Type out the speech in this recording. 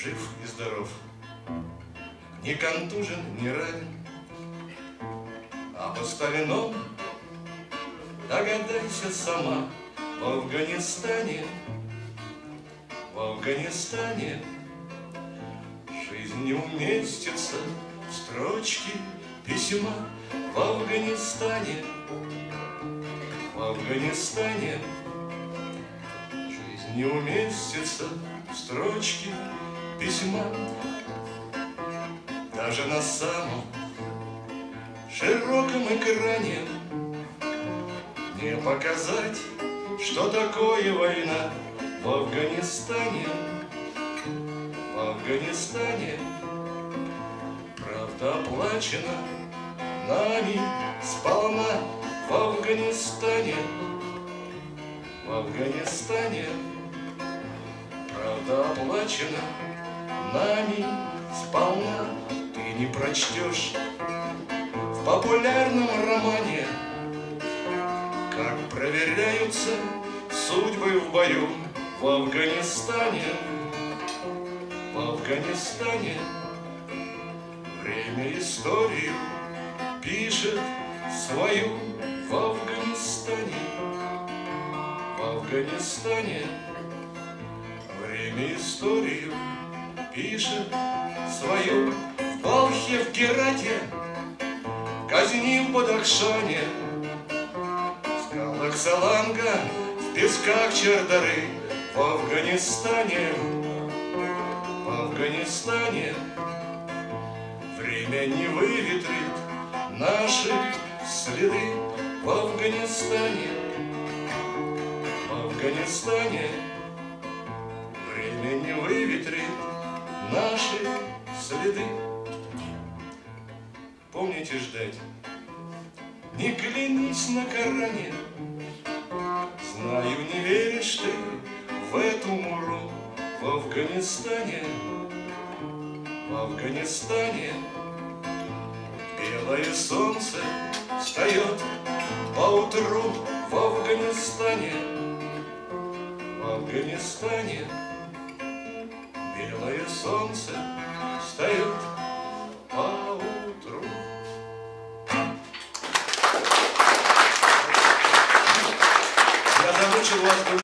жив и здоров, не контужен, не ранен, а поставлен, догадайся сама, в Афганистане, жизнь не уместится в строчке письма. В Афганистане, жизнь не уместится в строчке письма. Даже на самом широком экране не показать, что такое война. В Афганистане, правда оплачена нами сполна. В Афганистане, правда оплачена нами сполна. Ты не прочтешь в популярном романе, как проверяются судьбы в бою. В Афганистане, время историю пишет свою. В Афганистане, время историю пишет свою. В Балхе, в Герате, казни в Бадахшане, в скалах Саланга, в песках Чардары. В Афганистане, время не выветрит наши следы. В Афганистане, время не выветрит наши следы. Помните ждать, не клянись на Коране, знаю, не веришь ты в эту муру. В Афганистане белое солнце встает поутру. В Афганистане, белое солнце встает поутру. Я замучил вас.